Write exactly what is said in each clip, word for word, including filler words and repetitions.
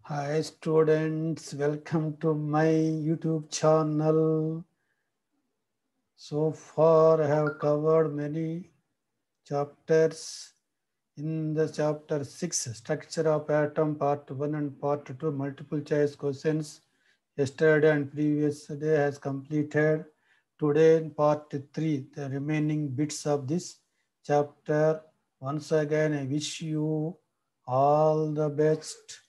Hi students, welcome to my YouTube channel. So far I have covered many chapters. In the chapter six, structure of atom, part one and part two, multiple choice questions. Yesterday and previous day has completed. Today in part three, the remaining bits of this chapter. Once again, I wish you all the best.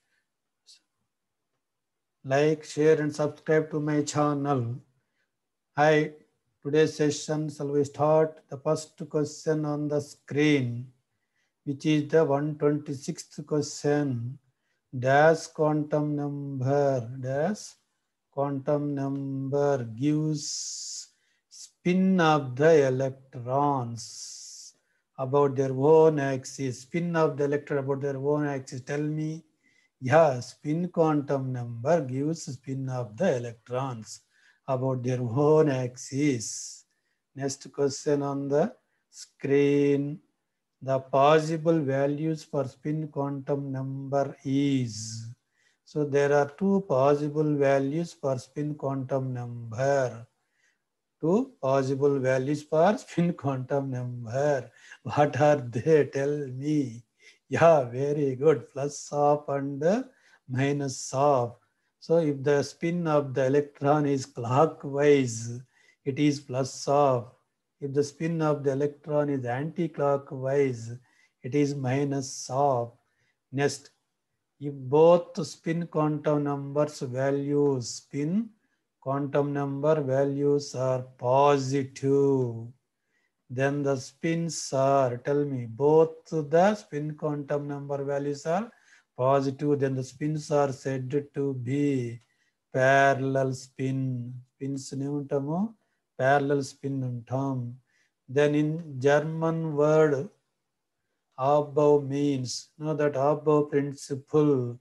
Like, share and subscribe to my channel. Hi, today's session shall we start the first question on the screen, which is the one hundred twenty-sixth question. Dash quantum number, dash quantum number gives spin of the electrons about their own axis. Spin of the electron about their own axis. Tell me. Yeah, spin quantum number gives spin of the electrons about their own axis. Next question on the screen. The possible values for spin quantum number is. So there are two possible values for spin quantum number. Two possible values for spin quantum number. What are they? Tell me. Yeah, very good. Plus of and minus of. So if the spin of the electron is clockwise, it is plus of. If the spin of the electron is anti-clockwise, it is minus of. Next, if both spin quantum numbers values, spin quantum number values are positive, then the spins are, tell me, both the spin quantum number values are positive, then the spins are said to be parallel spin. Spins ni untamu, parallel spin untam. Then in German word, above means, know that above principle,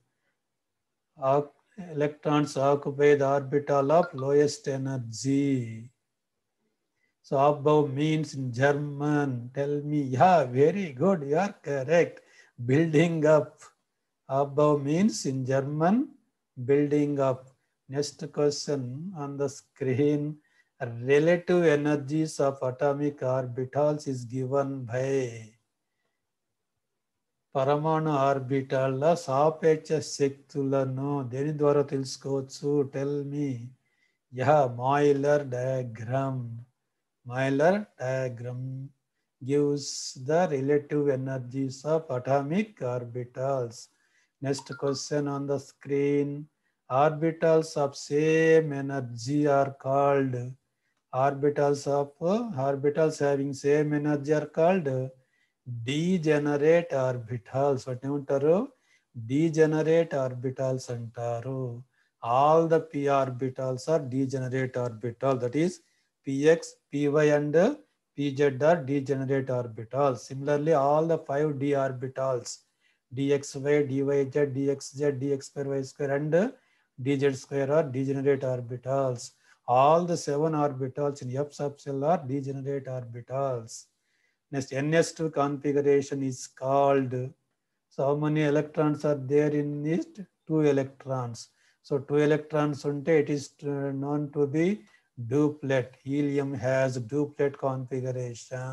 electrons occupy the orbital of lowest energy. So above means in German. Tell me, yeah, very good, you are correct. Building up. Above means in German, building up. Next question on the screen. Relative energies of atomic orbitals is given by పరమాణు ఆర్బిటాల్ల సాపేక్ష శక్తులను దేని ద్వారా తెలుసుకోవచ్చు? Tell me. Yeah Moeller diagram. Moeller diagram gives the relative energies of atomic orbitals. Next question on the screen. Orbitals of same energy are called, orbitals of orbitals having same energy are called degenerate orbitals. What ఏమంటారు? Degenerate orbitals అంటారు. All the p orbitals are degenerate orbital. That is px, py and pz are degenerate orbitals. Similarly, all the five d orbitals, dxy, dyz, dxz, dx square, y square and dz square are degenerate orbitals. All the seven orbitals in f sub cell are degenerate orbitals. Next, N S two configuration is called. So how many electrons are there in it? Two electrons. So two electrons unte it is known to be duplet. Helium has duplet configuration.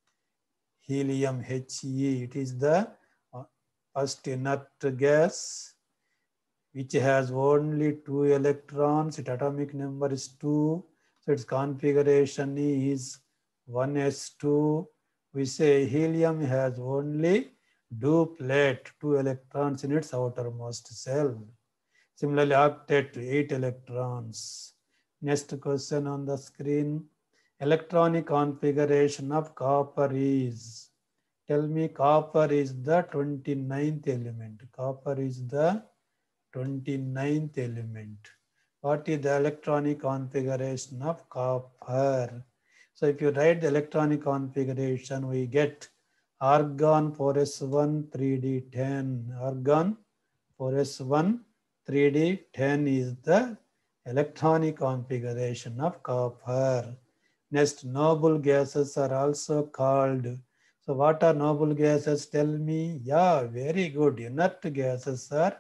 Helium He, it is the first inert gas which has only two electrons. Its atomic number is two. So its configuration is one s two. We say helium has only duplet, two electrons in its outermost shell. Similarly, octet, eight electrons. Next question on the screen. Electronic configuration of copper is. Tell me, copper is the twenty-ninth element. Copper is the twenty-ninth element. What is the electronic configuration of copper? So if you write the electronic configuration, we get argon four s one three d ten. Argon four s one three d ten is the electronic configuration of copper. Next, noble gases are also called. So what are noble gases? Tell me. Yeah, very good. Inert gases are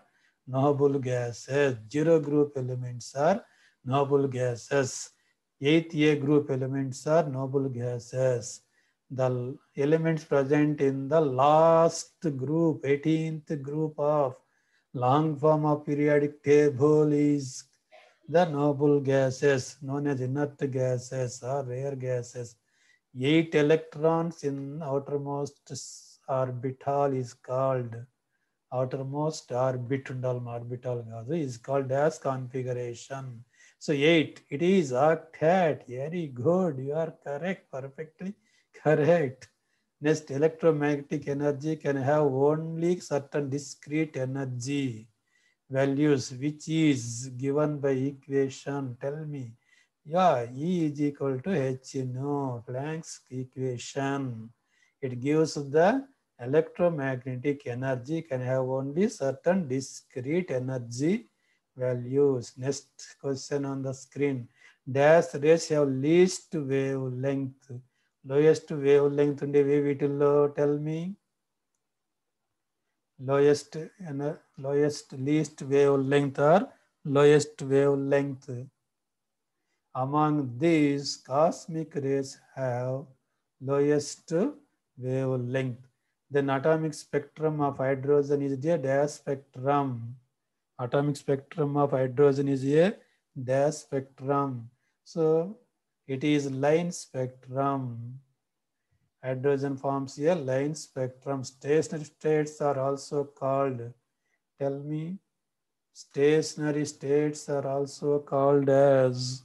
noble gases. Zero group elements are noble gases. Eighth A group elements are noble gases. The elements present in the last group, eighteenth group of long form of periodic table is the noble gases known as inert gases or rare gases. Eight electrons in outermost orbital is called outermost orbital orbital is called as configuration. So eight, it is octet. Very good. You are correct. Perfectly correct. Next, electromagnetic energy can have only certain discrete energy values, which is given by equation. Tell me. Yeah, E is equal to H nu, Planck's equation. It gives the electromagnetic energy can have only certain discrete energy values. Next question on the screen. Dash rays have least wavelength. Lowest wavelength unde వీటిల్లో tell me. Lowest lowest least wavelength or lowest wavelength. Among these, cosmic rays have lowest wavelength. Then atomic spectrum of hydrogen is a dash spectrum. Atomic spectrum of hydrogen is a dash spectrum. So it is line spectrum. Hydrogen forms a line spectrum. Stationary states are also called, tell me, stationary states are also called as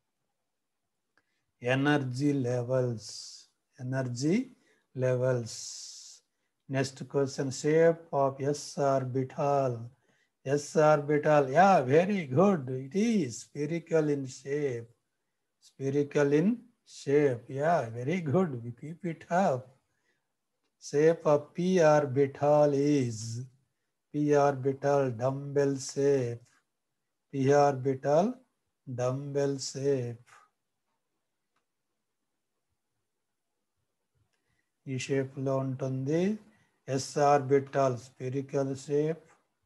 energy levels. Energy levels. Next question, shape of S orbital. S orbital, yeah, very good. It is spherical in shape. Spherical in shape, yeah, very good. We keep it up. Shape of P orbital is P orbital dumbbell shape. P orbital dumbbell shape. ఈ షేప్లో ఉంటుంది. S orbital spherical shape.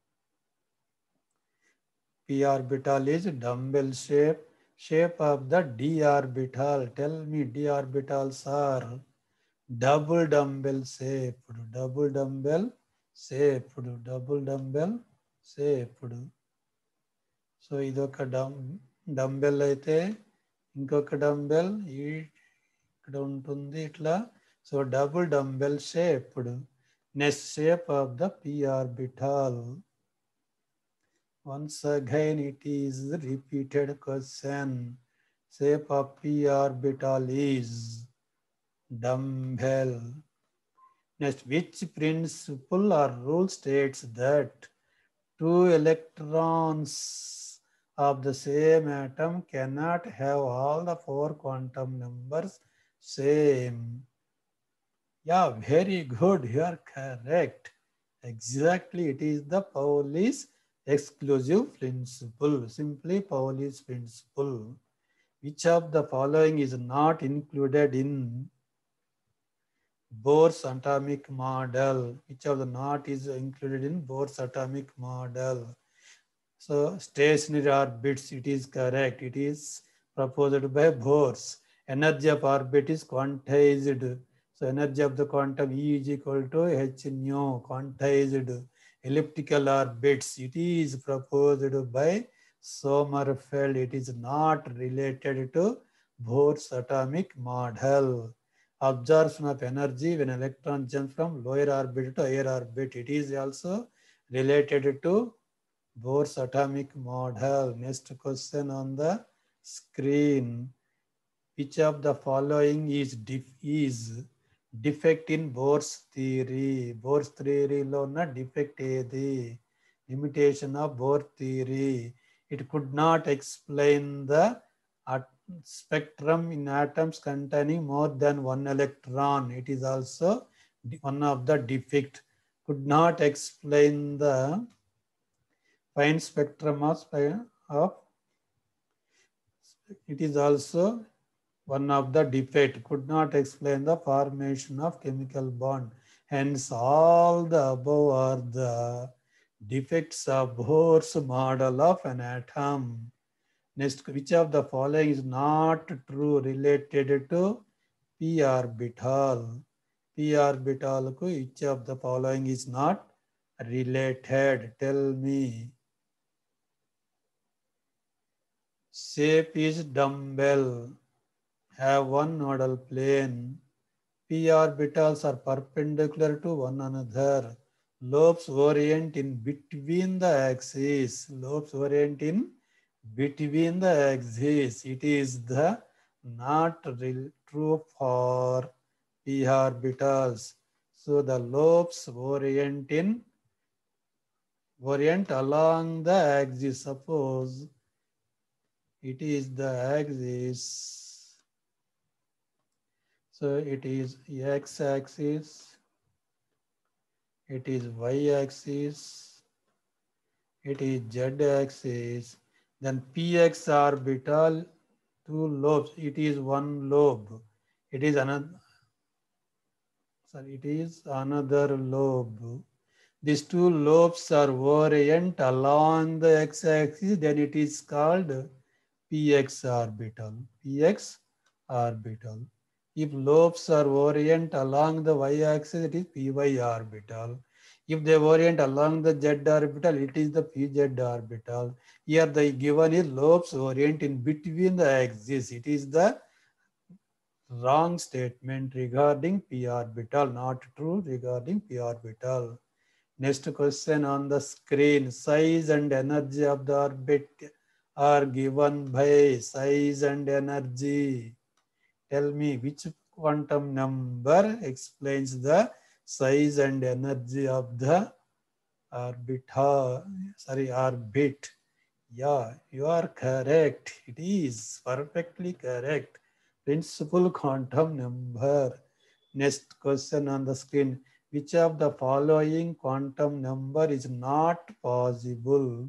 P orbital is dumbbell shape. Shape of the D orbital. Tell me, D orbitals are double dumbbell shape. Double dumbbell shape. Double dumbbell shape. So ఇదొక dumb dumbbell అయితే ఇంకొక dumbbell ఇక్కడ ఉంటుంది ఇట్లా. So double dumbbell shaped. Next shape of the P orbital. Once again it is repeated question. Shape of P orbital is dumbbell. Next, which principle or rule states that two electrons of the same atom cannot have all the four quantum numbers same? Yeah, very good. You are correct. Exactly, it is the Pauli's exclusive principle. Simply Pauli's principle. Which of the following is not included in Bohr's atomic model? Which of the not is included in Bohr's atomic model? So stationary orbits, it is correct. It is proposed by Bohr's. Energy of orbit is quantized. So energy of the quantum E is equal to H nu, quantized. Elliptical orbits, it is proposed by Sommerfeld. It is not related to Bohr's atomic model. Absorption of energy when electron jumps from lower orbit to higher orbit, it is also related to Bohr's atomic model. Next question on the screen. Which of the following is def is defect in Bohr's theory? Bohr's theory lo na defect edi? Limitation of Bohr theory. It could not explain the spectrum in atoms containing more than one electron. It is also one of the defect. Could not explain the fine spectrum of, of it is also one of the defect. Could not explain the formation of chemical bond. Hence all the above are the defects of Bohr's model of an atom. Next, which of the following is not true related to p orbital? P orbital ku which of the following is not related? Tell me. Shape is dumbbell. Have one nodal plane. P orbitals are perpendicular to one another. Lobes orient in between the axes. Lobes orient in between the axes. It is the not real true for p orbitals. So the lobes orient in orient along the axis. Suppose it is the axis. So it is x-axis. It is y-axis. It is z-axis. Then px orbital, two lobes. It is one lobe. It is another. Sorry, it is another lobe. These two lobes are orient along the x-axis. Then it is called px orbital. Px orbital. If lobes are orient along the y-axis, it is py orbital. If they orient along the z orbital, it is the pz orbital. Here the given is lobes orient in between the axis. It is the wrong statement regarding p orbital, not true regarding p orbital. Next question on the screen. Size and energy of the orbit are given by size and energy. Tell me which quantum number explains the size and energy of the orbit. Sorry, orbit. Yeah, you are correct. It is perfectly correct. Principal quantum number. Next question on the screen. Which of the following quantum number is not possible?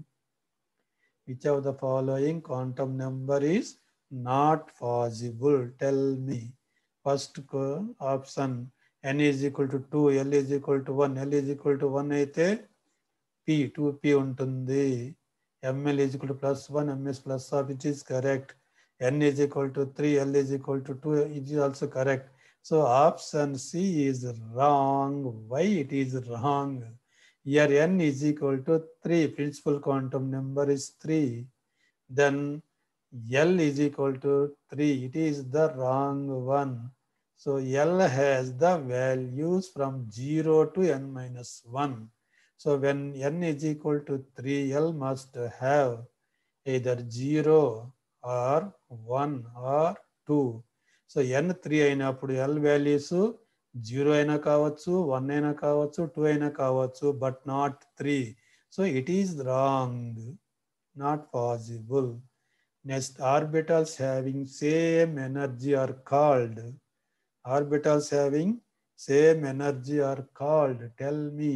Which of the following quantum number is not possible? Tell me. First option, n is equal to two, L is equal to one. L is equal to one అయితే P, two P ఉంటుంది. ml is equal to plus one, ms plus of, which is correct. N is equal to three, L is equal to two, it is also correct. So option C is wrong. Why it is wrong? Here n is equal to three, principal quantum number is three. Then L is equal to three, it is the wrong one. So L has the values from zero to n minus one. So when n is equal to three, L must have either zero or one or two. So n three అయినప్పుడు L values zero అయినా కావచ్చు, one అయినా కావచ్చు, two అయినా కావచ్చు, but not three. So it is wrong, not possible. Next, orbitals having same energy are called. Orbitals having same energy are called. Tell me.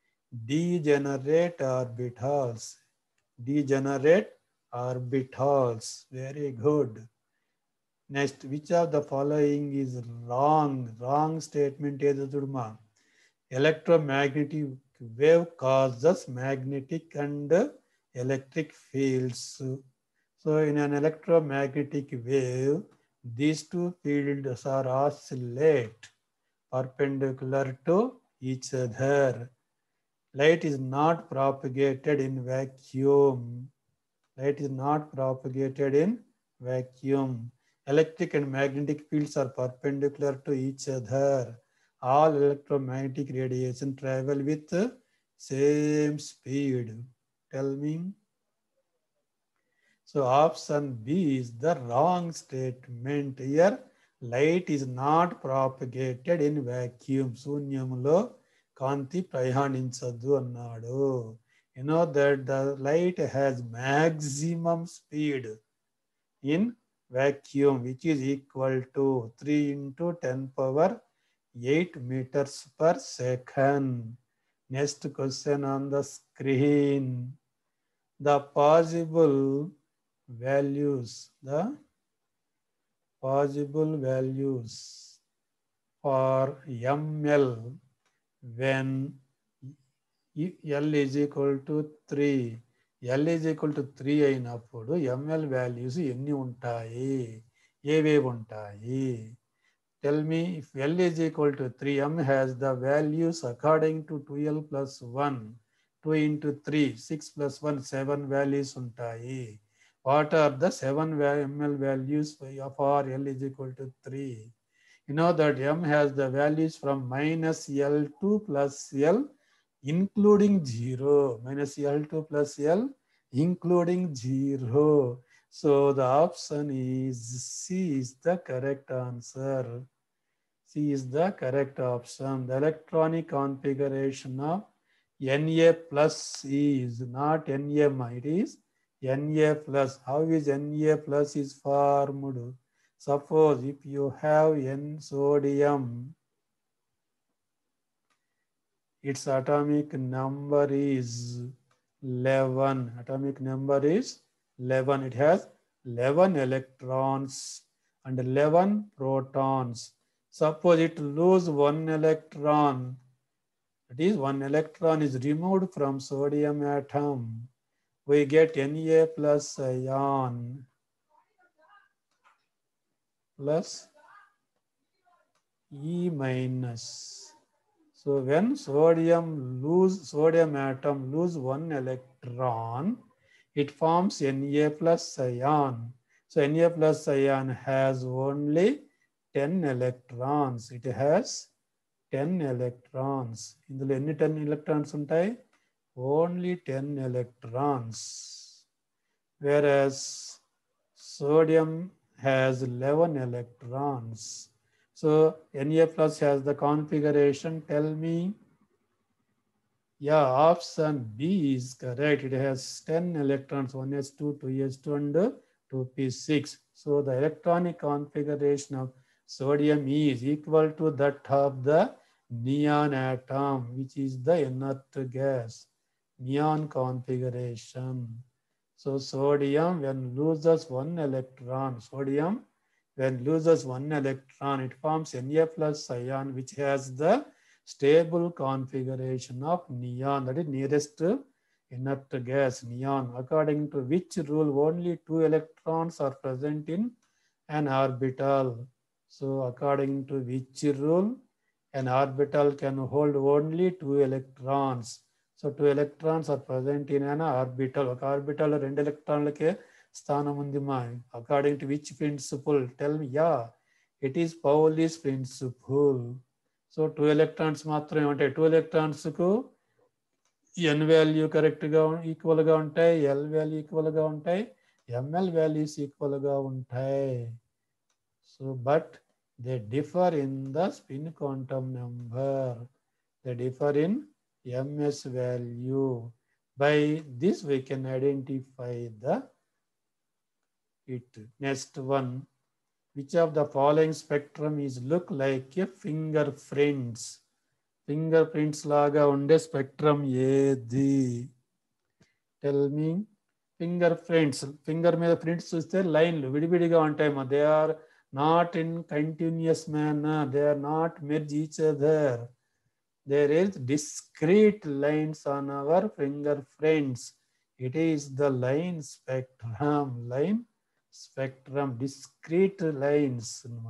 Degenerate orbitals. Degenerate orbitals. Very good. Next, which of the following is wrong? Wrong statement is Durma. Electromagnetic wave causes magnetic and electric fields. So in an electromagnetic wave, these two fields are oscillate perpendicular to each other. Light is not propagated in vacuum. Light is not propagated in vacuum. Electric and magnetic fields are perpendicular to each other. All electromagnetic radiation travel with same speed. Tell me. So option B is the wrong statement. Here, light is not propagated in vacuum. శూన్యములో కాంతి ప్రయాణించదు అన్నాడు. You know that the light has maximum speed in vacuum, which is equal to three into ten power eight meters per second. Next question on the screen. The possible values, the possible values for M L when L is equal to three. L is equal to three అయినప్పుడు ml values ఎన్ని ఉంటాయి, ఏవేవి ఉంటాయి? Tell me, if L is equal to three, M has the values according to two L plus one, two into three, six plus one, seven values ఉంటాయి. What are the seven ml values for L is equal to three? You know that M has the values from minus L two plus L including zero, minus L two plus L including zero. So the option is C is the correct answer. C is the correct option. The electronic configuration of Na plus is not Na, it is Na plus. How is Na plus is formed? Suppose if you have N sodium, its atomic number is eleven. Atomic number is eleven. It has eleven electrons and eleven protons. Suppose it lose one electron. That is, one electron is removed from sodium atom. We get Na plus ion plus E minus. So when sodium lose sodium atom lose one electron, it forms Na plus ion. So Na plus ion has only ten electrons. It has ten electrons. ఇందులో ఎన్ని ten electrons ఉంటాయి? Only ten electrons. Whereas sodium has eleven electrons. So Na plus has the configuration. Tell me. Yeah, option B is correct. It has ten electrons, one s two, two s two, and two p six. So the electronic configuration of sodium is equal to that of the neon atom, which is the inert gas. Neon configuration. So sodium, when loses one electron, sodium, when loses one electron, it forms Na plus ion, which has the stable configuration of neon, that is nearest inert gas, neon, according to which rule only two electrons are present in an orbital. So according to which rule, an orbital can hold only two electrons. So two electrons are present in an orbital. ఒక orbital రెండు ఎలక్ట్రాన్లకే స్థానం ఉంది మా. According to which principle? Tell me. Yeah, it is Pauli's principle. So two electrons మాత్రమే ఉంటాయి. Two ఎలక్ట్రాన్స్కు ఎన్ value కరెక్ట్గా ఈక్వల్గా ఉంటాయి, ఎల్ వాల్యూ ఈక్వల్గా ఉంటాయి, ఎంఎల్ వాల్యూస్ ఈక్వల్గా ఉంటాయి. So but they differ in the spin quantum number. They differ in MS value. By this we can identify the it. Next one. Which of the following spectrum is look like a fingerprints? Fingerprints laga unde spectrum ఏది? Tell me. Fingerprints. Finger మీద prints చూస్తే లైన్లు విడివిడిగా ఉంటాయి. They are not in continuous manner. They are not merge each other. There is discrete lines on our fingerprints. It is the line spectrum. Line spectrum, discrete lines.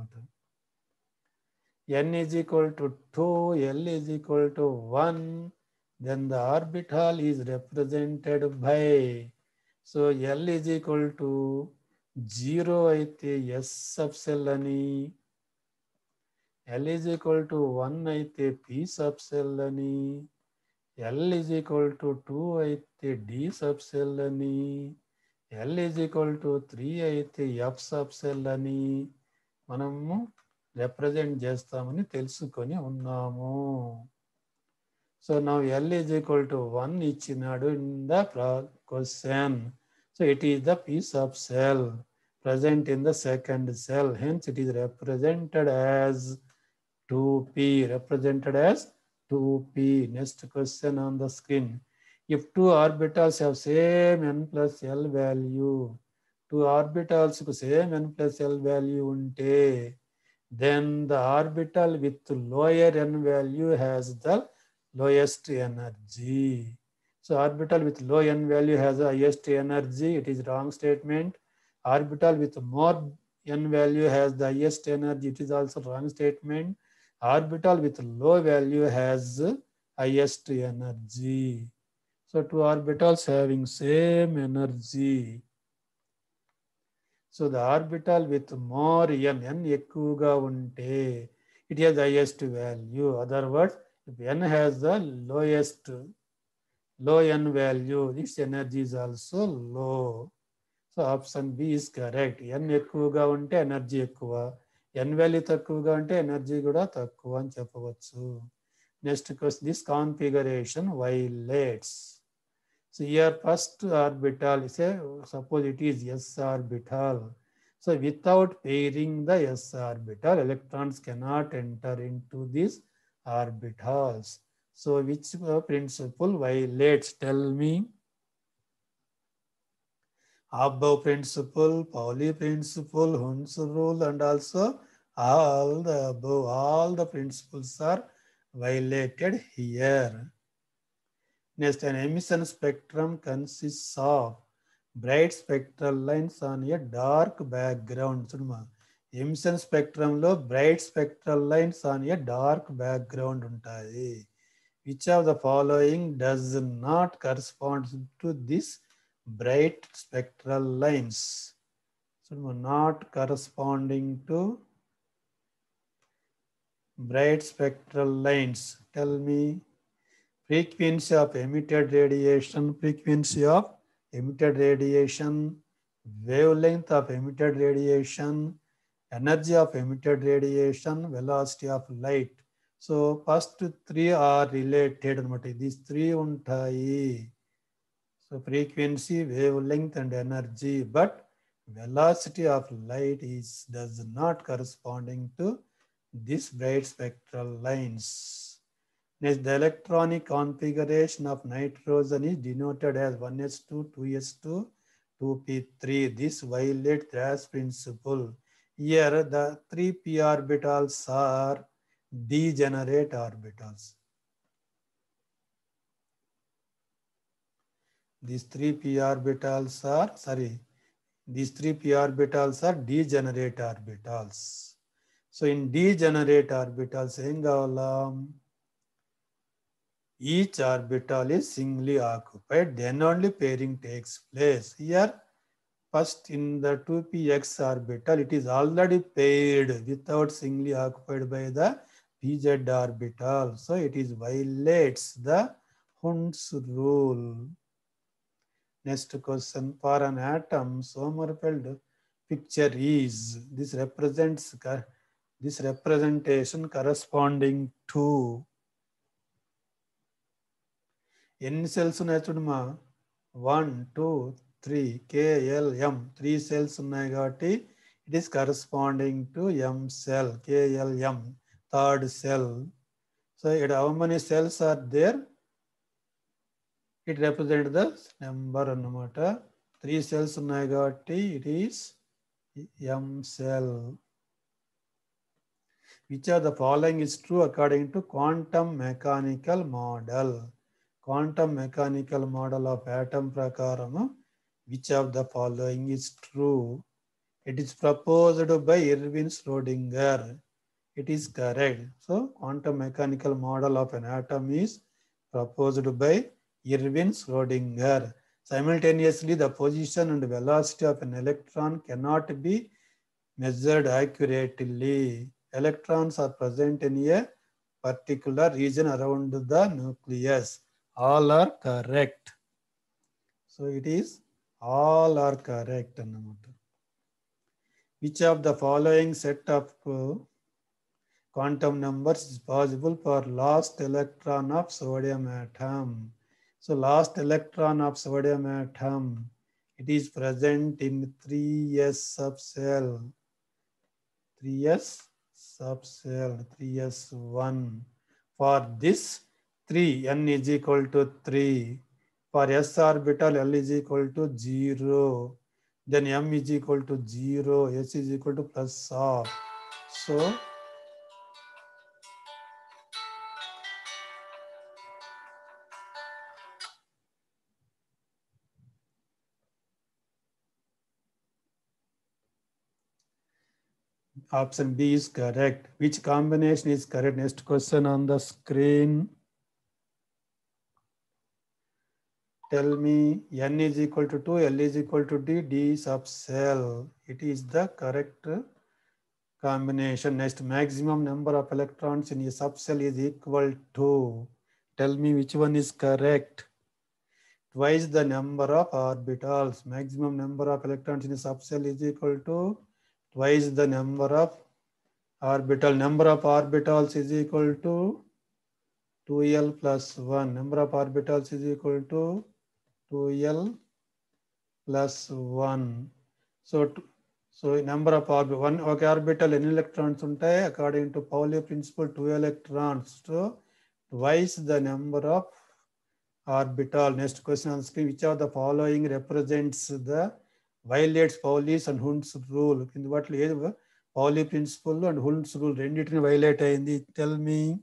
N is equal to two, L is equal to one. Then the orbital is represented by. So L is equal to zero అయితే S sub cell అని, L is equal to one అయితే P sub cell అని, L is equal to two అయితే D sub cell అని, L is equal to three అయితే F sub cell అని మనము represent చేస్తామని తెలుసుకొని ఉన్నాము. So now L is equal to one ఇచ్చినాడు in the question. So it is the P sub cell present in the second cell. Hence it is represented as two P. Represented as two P. Next question on the screen. If two orbitals have same n plus L value, two orbitals ku same n plus L value unte, then the orbital with lower n value has the lowest energy. So orbital with low n value has the highest energy. It is wrong statement. Orbital with more n value has the highest energy. It is also wrong statement. Orbital with low value has highest energy. So two orbitals having same energy. So the orbital with more n, n ఎక్కువగా ఉంటే, it has the highest value. Other words, if n has the lowest, low n value, its energy is also low. So option B is correct. n ఎక్కువగా ఉంటే energy ఎక్కువ, n value తక్కువగా ఉంటే energy కూడా తక్కువ అని చెప్పవచ్చు. Next question, this configuration violates. So here first orbital, say suppose it is s orbital. So without pairing the s orbital, electrons cannot enter into these orbitals. So which principle violates? Tell me. Above principle, Pauli principle, Hund's rule, and also all the above, all the principles are violated here. Next, an emission spectrum consists of bright spectral lines on a dark background. Emission spectrum lo bright spectral lines on a dark background untayi. Which of the following does not correspond to this bright spectral lines? So not corresponding to bright spectral lines. Tell me. Frequency of emitted radiation, frequency of emitted radiation, wavelength of emitted radiation, energy of emitted radiation, velocity of light. So first three are related. These three untayi. So frequency, wavelength, and energy, but velocity of light is does not corresponding to these bright spectral lines. Next, the electronic configuration of nitrogen is denoted as one s two, two s two, two p three. This violates Thrash principle. Here, the three p orbitals are degenerate orbitals. These three p orbitals are, sorry, these three p orbitals are degenerate orbitals. So in degenerate orbitals, each orbital is singly occupied, then only pairing takes place. Here, first in the two p x orbital, it is already paired without singly occupied by the p z orbital. So it is violates the Hund's rule. Next question, for an atom, Sommerfeld picture is, this represents, this representation corresponding to ఎన్ని cells ఉన్నాయి చూడమా, one two three KLM three cells ఉన్నాయి కాబట్టి it is corresponding to M cell, KLM third cell. So ఇక్కడ how many cells are there, it represent the number అన్నమాట. Three cells ఉన్నాయి కాబట్టి it is M cell. Which are the following is true according to quantum mechanical model? Quantum mechanical model of atom prakaram, which of the following is true? It is proposed by Erwin Schrödinger. It is correct. So quantum mechanical model of an atom is proposed by Erwin Schrödinger. Simultaneously, the position and velocity of an electron cannot be measured accurately. Electrons are present in a particular region around the nucleus. All are correct. So it is all are correct. Which of the following set of quantum numbers is possible for last electron of sodium atom? So last electron of sodium atom, it is present in three s subcell, three s subcell, three s one. For this three, n is equal to three. For s orbital, L is equal to zero. Then m is equal to zero, s is equal to plus half. So option B is correct. Which combination is correct? Next question on the screen. Tell me, N is equal to two, L is equal to D, D is subcell. It is the correct combination. Next, maximum number of electrons in a subcell is equal to. Tell me which one is correct. Twice the number of orbitals. Maximum number of electrons in a subcell is equal to twice the number of orbital. Number of orbitals is equal to two L plus one. Number of orbitals is equal to two L plus one. So, so number of orbital, one okay, orbital, any electrons untai, according to Pauli principle, two electrons. So twice the number of orbital. Next question on screen. Which of the following represents the violates Pauli's and Hund's rule? In what Pauli principle and Hund's rule రెండిటిని violate అయింది. Tell me.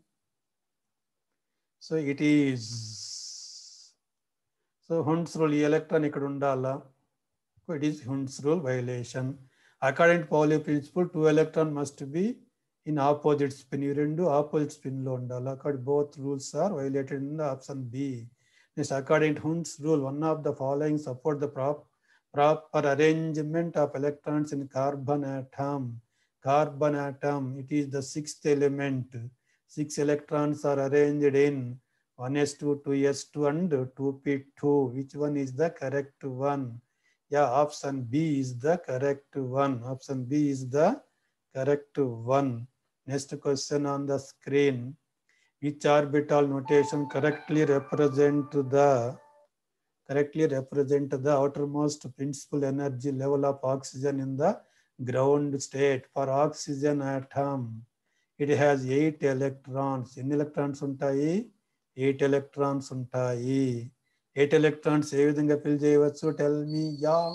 So it is. So Hund's rule ఈ electron ఇక్కడ ఉండాలా. So it is Hund's rule violation. According to Pauli principle, two electron must be in opposite spin. ఈ రెండు opposite spin లో ఉండాలా. According both rules are violated in the option B. Yes, according to Hund's rule, one of the following support the prop, proper arrangement of electrons in carbon atom. Carbon atom, it is the sixth element. Six electrons are arranged in one s two, two s two and two p two. Which one is the correct one? Yeah, option B is the correct one. Option B is the correct one. Next question on the screen. Which orbital notation correctly represent the correctly represent the outermost principal energy level of oxygen in the ground state? For oxygen atom, it has eight electrons. In electrons untai? Eight electrons untai. Eight electrons ఏ విధంగా fill చేయవచ్చు? Tell me, yeah.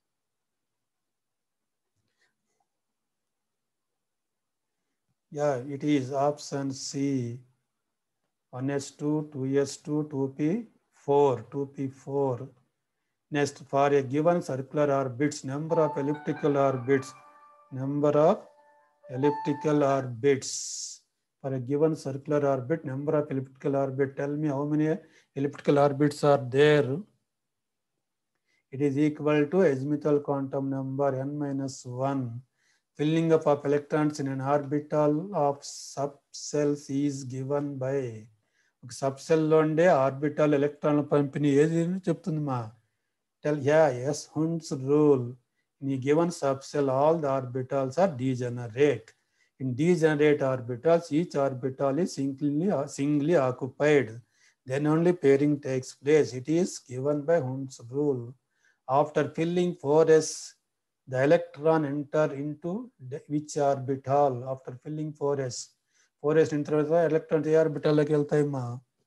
Yeah, it is option C. one s two, two s two, two p four, two p four. Next, for a given circular orbits, number of elliptical orbits, number of elliptical orbits. For a given circular orbit, number of elliptical orbits. Tell me how many elliptical orbits are there. It is equal to azimuthal quantum number n minus one. Filling up of electrons in an orbital of subcells is given by. Subcell londe orbital electron పంపిణీ ఏది చెప్తుంది మా? Tell, yeah, yes, Hund's rule. In a given subcell, all the orbitals are degenerate. In degenerate orbitals, each orbital is singly, singly occupied. Then only pairing takes place. It is given by Hund's rule. After filling four s, the electron enter into which orbital? After filling four s. four s enter the electron to orbital like వెళ్తాయమ్మా?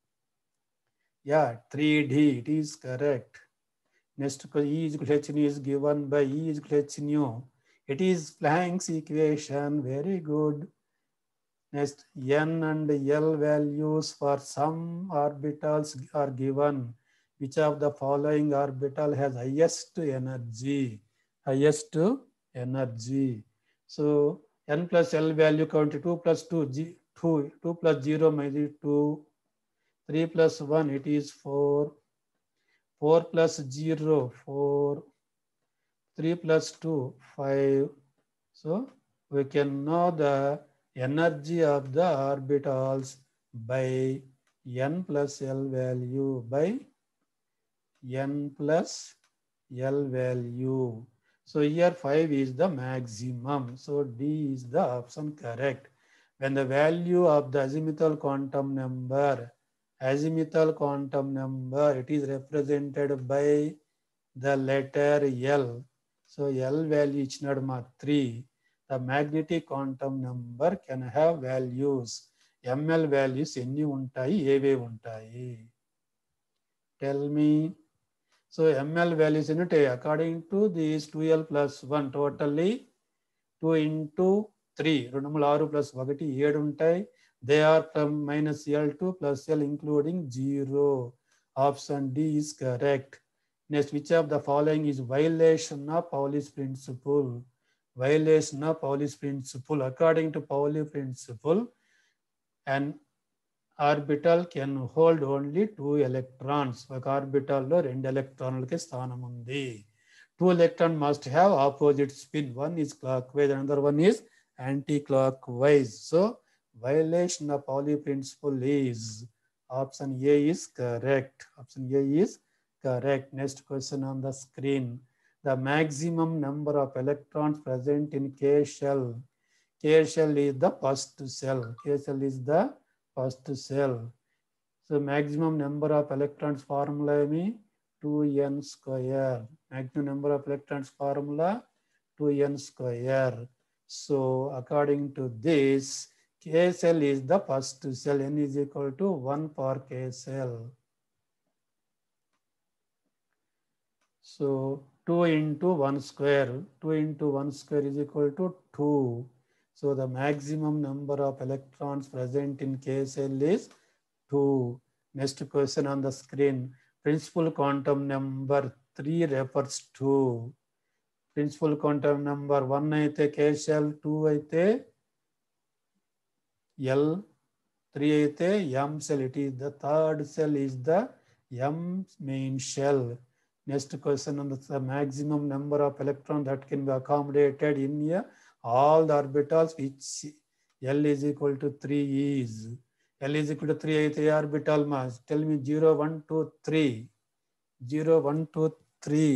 Yeah, three D, it is correct. Next, E is equal to h nu is given by E is equal to h nu. It is Planck's equation. Very good. Next, N and L values for some orbitals are given. Which of the following orbital has highest energy? Highest energy. So N plus L value count two plus two, G, two, two plus zero might be two. three plus one, it is four. four plus zero, four. three plus two, five. So we can know the energy of the orbitals by N plus L value, by N plus L value. So here five is the maximum. So D is the option correct. When the value of the azimuthal quantum number, azimuthal quantum number, it is represented by the letter L. So L value is not ma three. The magnetic quantum number can have values. M L values ఎన్ని ఉంటాయి, ఏవే ఉంటాయి? Tell me. So M L values in it, according to these two L plus one, totally two into three. రెండు మూడు ఆరు plus ఒకటి ఏడు ఉంటాయి. They are from minus L two plus L including zero. Option D is correct. Next, which of the following is violation of Pauli's principle? violation of Pauli's principle. According to Pauli principle, an orbital can hold only two electrons. ఒక ఆర్బిటాల్లో రెండు ఎలక్ట్రాన్లకి స్థానం ఉంది. Two electron must have opposite spin. One is clockwise, another one is anticlockwise. So violation of Pauli principle is option A is correct. Option A is correct. Next question on the screen. The maximum number of electrons present in K shell. K shell is the first cell. K shell is the first cell. So maximum number of electrons formula is two n square. Maximum number of electrons formula two n square. So according to this, K cell is the first cell. N is equal to one for K cell. So two into one square. two into one square is equal to two. So the maximum number of electrons present in K cell is two. Next question on the screen. Principal quantum number three refers to. Principal quantum number one aithe K shell, two aithe L, three aithe M cell. It is the third cell is the M main shell. Next question on the, the maximum number of electrons that can be accommodated in a all the orbitals which L is equal to three is. L is equal to three aithe orbital mass. Tell me zero, one, two, three. zero, one, two, three.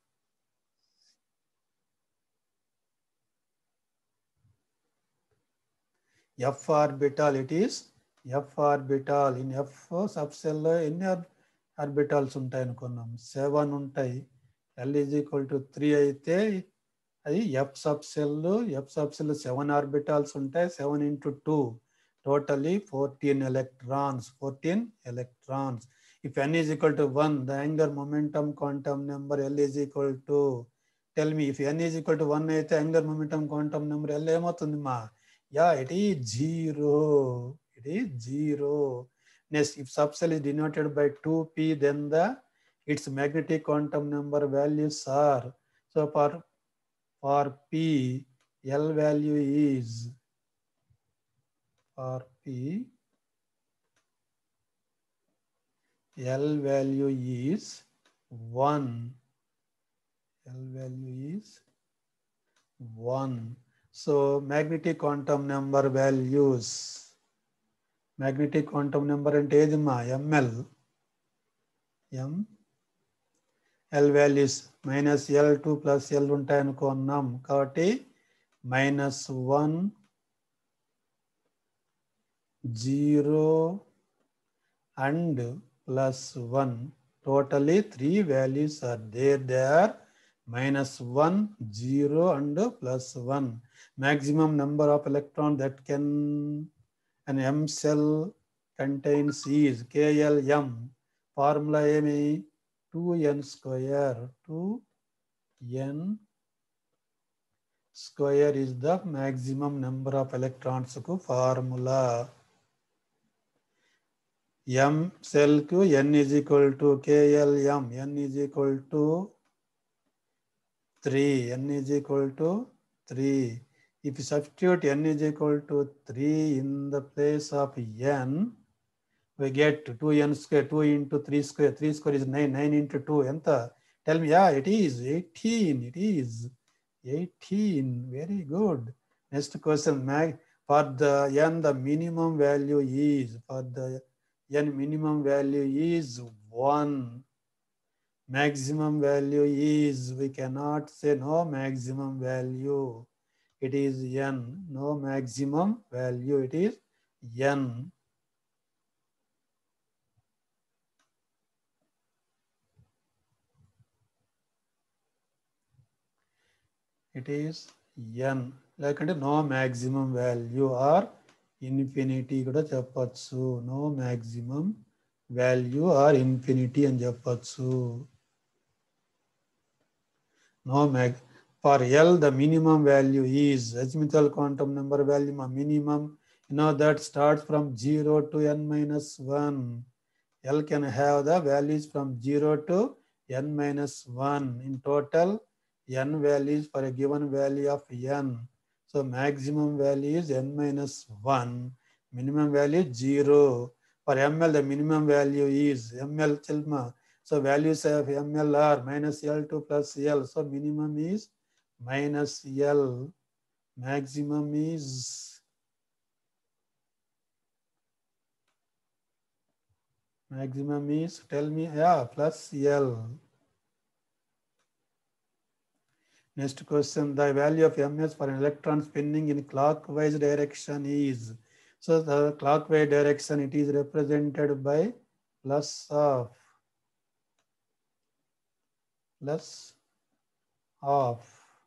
F orbital, it is F orbital. In F subcell ఎన్ని orbitals ఉంటాయి అనుకున్నాం? Seven ఉంటాయి. L is equal to three అయితే అది F subcell. F subcell seven orbitals ఉంటాయి. Seven into two, totally fourteen electrons. fourteen electrons. If n is equal to one, the angular momentum quantum number L is equal to, tell me, if n is equal to one అయితే angular momentum quantum number L ఏమవుతుంది మా? Yeah, it is zero. It is zero. Next, if subcell is denoted by two p, then the its magnetic quantum number values are. So for for p, L value is, for p, L value is one. L value is one. So magnetic quantum number values. Magnetic quantum number అంటే ఏది మా? M L. M L values minus L two plus L ఉంటాయి అనుకున్నాం కాబట్టి minus one, zero and plus one. Totally three values are there. They are minus one, zero and plus one. Maximum number of electrons that can an M cell contains is K L M. Formula ఏమి? two n square. two n square is the maximum number of electrons ku formula. M cell ku n is equal to K L M. N is equal to three. N is equal to three. If you substitute n is equal to three in the place of n, we get two n square. two into three square. three square is nine. nine into two. Enta? Tell me. Yeah, it is eighteen. It is eighteen. Very good. Next question. For the n, the minimum value is, for the n minimum value is one. Maximum value is, we cannot say no maximum value. It is n. No maximum value. It is n. It is n. Like no maximum value or infinity kuda cheppachchu. No maximum value or infinity అని చెప్పచ్చు. No mag. For L, the minimum value is azimuthal quantum number value. Minimum, you know, that starts from zero to n minus one. L can have the values from zero to n minus one. In total, n values for a given value of n. So maximum value is n minus one, minimum value is zero. For ml, the minimum value is ml chilma. So values of ml are minus L two plus L. So minimum is minus L. Maximum is maximum is tell me yeah plus L. Next question, the value of ms for an electron spinning in clockwise direction is, so the clockwise direction it is represented by plus of plus of.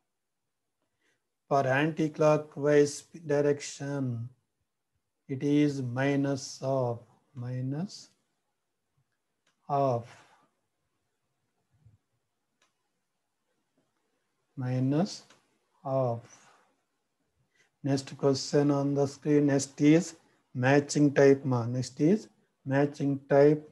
For anti-clockwise direction it is minus of minus of minus of. Next question on the screen, next is matching type ma. Next is matching type.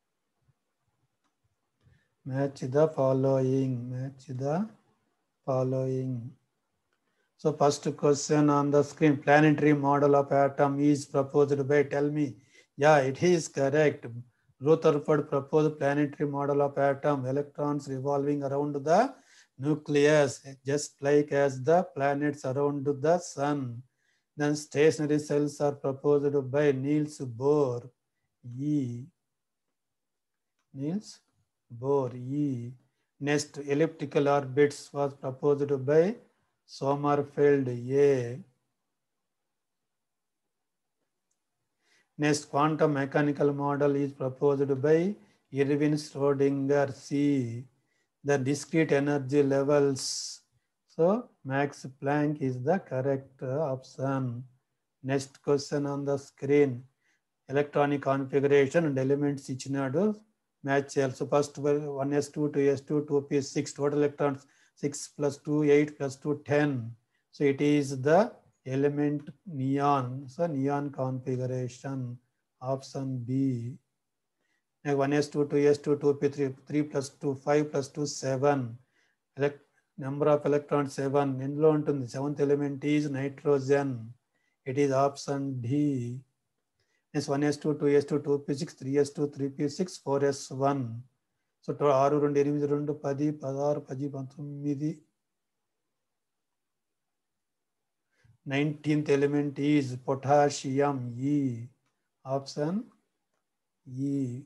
Match the following. Match the following. So first question on the screen, planetary model of atom is proposed by, tell me. Yeah, it is correct. Rutherford proposed planetary model of atom, electrons revolving around the nucleus, just like as the planets around the sun. Then stationary cells are proposed by Niels Bohr, E. Niels Bohr, E. Next, elliptical orbits was proposed by Sommerfeld, A. Next, quantum mechanical model is proposed by Erwin Schrödinger, C. The discrete energy levels. So, Max Planck is the correct option. Next question on the screen. Electronic configuration and elements ichinaadu match. So first one s two, two s two, two p six, total electrons six plus two, eight plus two, ten. So it is the element neon. So neon configuration, option B. one s two, two s two, two p three, three plus two, five plus two, seven. Elect number of electrons seven. Indlo untundi. Seventh element is nitrogen. It is option D. Is one s two, two s two, two p six, three s two, three p six, four s one. So six, two, eight, two, two, ten, sixteen, nineteen. nineteenth element is potassium, E. Option E.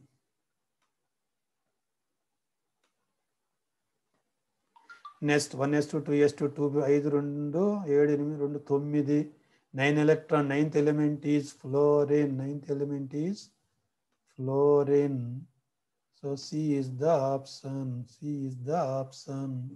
Next one s two, two s two, two, five, two, seven, two, nine. nine electron, ninth element is fluorine. Ninth element is fluorine. So C is the option. C is the option.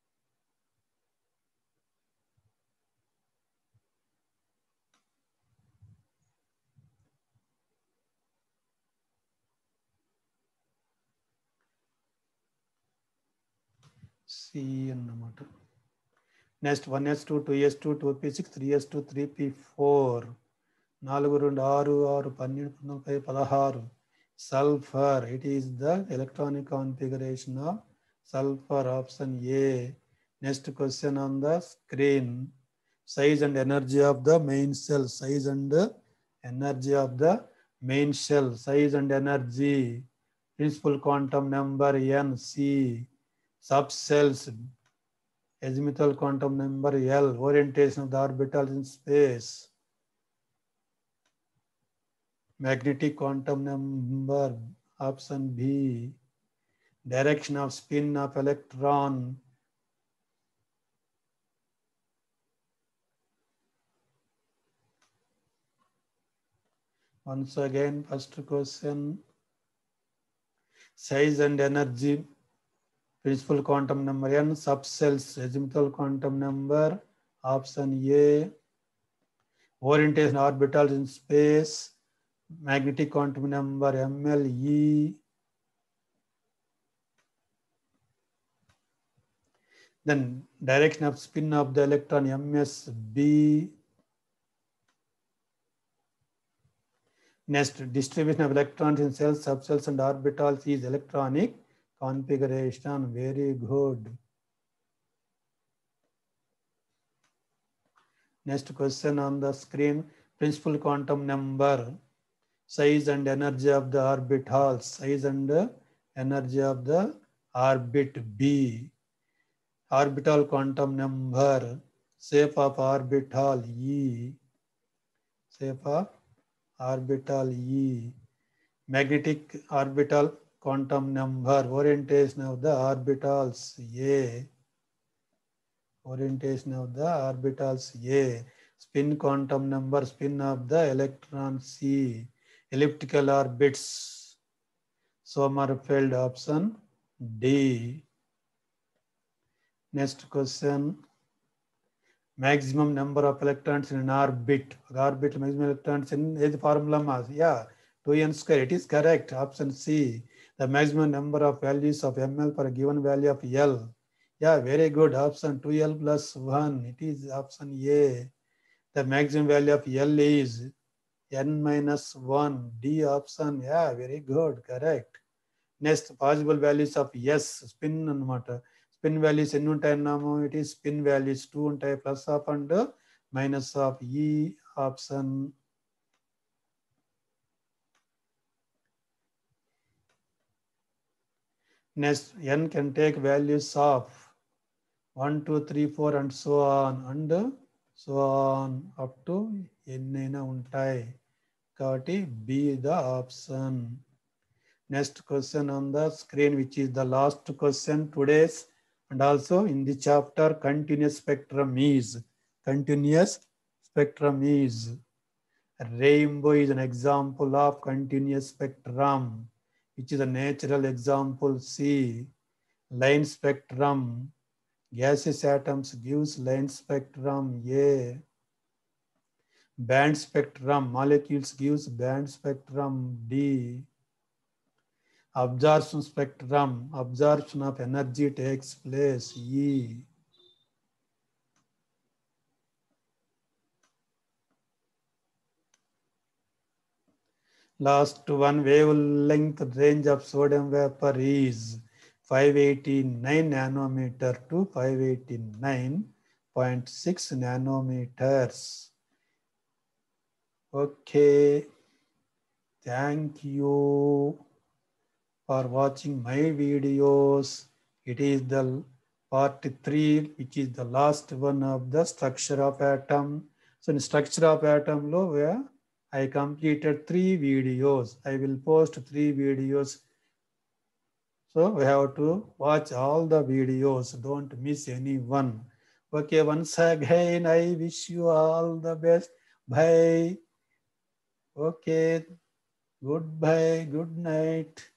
C annamata. Next one s two, two s two, two p six, three s two, three p four. four, two, six, six, twelve, sulfur. It is the electronic configuration of sulfur, option A. Next question on the screen. Size and energy of the main cell. Size and energy of the main cell. Size and energy. Principal quantum number N, C. Subcells. Azimuthal quantum number L. Orientation of the orbitals in space. Magnetic quantum number, option B. Direction of spin of electron. Once again, first question. Size and energy. Principal quantum number N, subcells, azimuthal quantum number, option A. Orientation orbitals in space, magnetic quantum number M L E. Then direction of spin of the electron M S B. Next, distribution of electrons in cells, subcells and orbitals is electronic configuration. Very good. Next question on the screen, principal quantum number, size and energy of the orbitals, size and energy of the orbit B, orbital quantum number, shape of orbital E, shape of orbital E, magnetic orbital quantum number, orientation of the orbitals A, orientation of the orbitals A, spin quantum number, spin of the electron C, elliptical orbits, Sommerfeld option D. Next question, maximum number of electrons in an orbit. Orbit maximum electrons in is the formula mass. Yeah, two n square. It is correct. Option C. The maximum number of values of ml for a given value of L. Yeah, very good. Option two L plus one. It is option A. The maximum value of L is n minus one. D option. Yeah, very good. Correct. Next, possible values of S. Spin anamata. Spin values ఎన్ని ఉంటాయి అన్నాము? It is spin values two ఉంటాయి, plus of and minus of. E option. Next, n can take values of one, two, three, four and so on and so on up to ఎన్నైనా ఉంటాయి కాబట్టి B the option. Next question on the screen, which is the last question today's and also in the chapter, continuous spectrum is. Continuous spectrum is. Rainbow is an example of continuous spectrum, which is a natural example C. Line spectrum, gaseous atoms gives line spectrum A. Band spectrum, molecules gives band spectrum D. Absorption spectrum, absorption of energy takes place E. Last one, wavelength range of sodium vapor is five eighty-nine nanometer to five eighty-nine point six nanometers. Okay, thank you for watching my videos. It is the part three, which is the last one of the structure of atom. So in structure of atom lo, where I completed three videos. I will post three videos. So we have to watch all the videos. Don't miss any one. Okay, once again, I wish you all the best. Bye. Okay, goodbye, good night.